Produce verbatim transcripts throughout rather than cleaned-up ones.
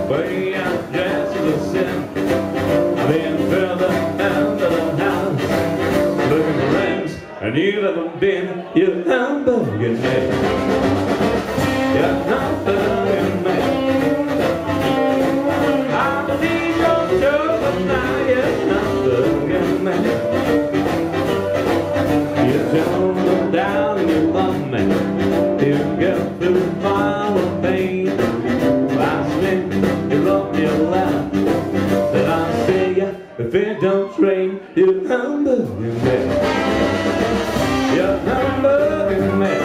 way I'm dressed to the sin. I've been further under the house, looking for rings, and you haven't been. You're hamburging me. You're hamburging me. I believe you're sure, but now you're hamburging me. You turn them down and you love me. You get through the fire of pain. I spin, you love me loud. Then I say, yeah, if it don't rain, you're hamburging me. You're hamburging me.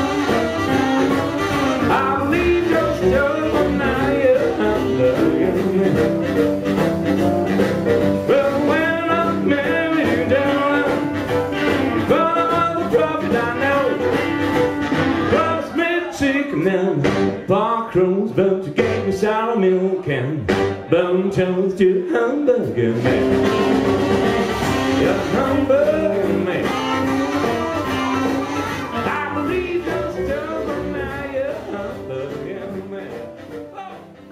I believe you're still, but now you're hamburging me. Well, when I marry you down, you're gonna have the profit, I know. Cross me chicken and park rooms, but you gave me sour milk and bone toast. You're hamburging me. You're hamburging me. I believe you're still, but now you're hamburging me. Oh.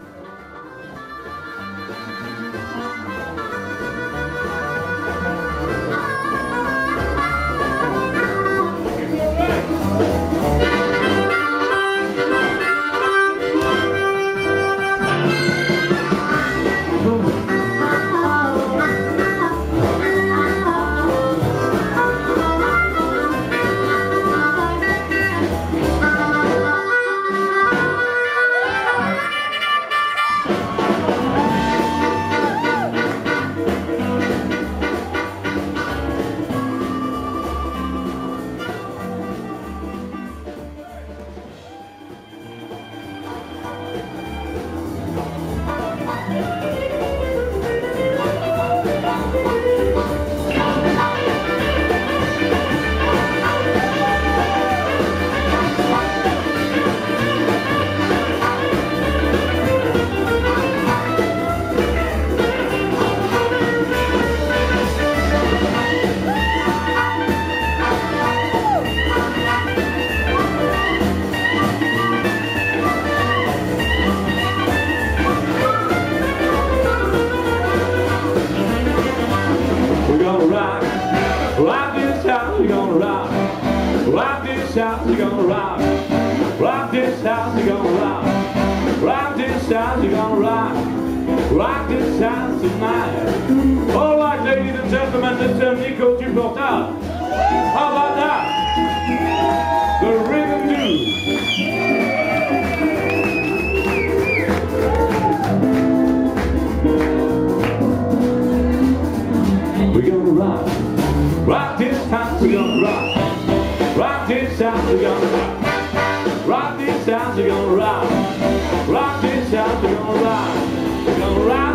Rock this house, we're gonna rock. Rock this house, we're gonna rock. Rock this house, we're gonna rock. Rock this house, we're gonna rock. Rock this house tonight. All right, ladies and gentlemen, this is Thibault Chopin. How about that? The rhythm blues. We're gonna rock. Rock this house, we're gonna rock. Rock this house, we're gonna rock. Rock this house, we're gonna rock. Rock this house, we're gonna rock. We're gonna rock.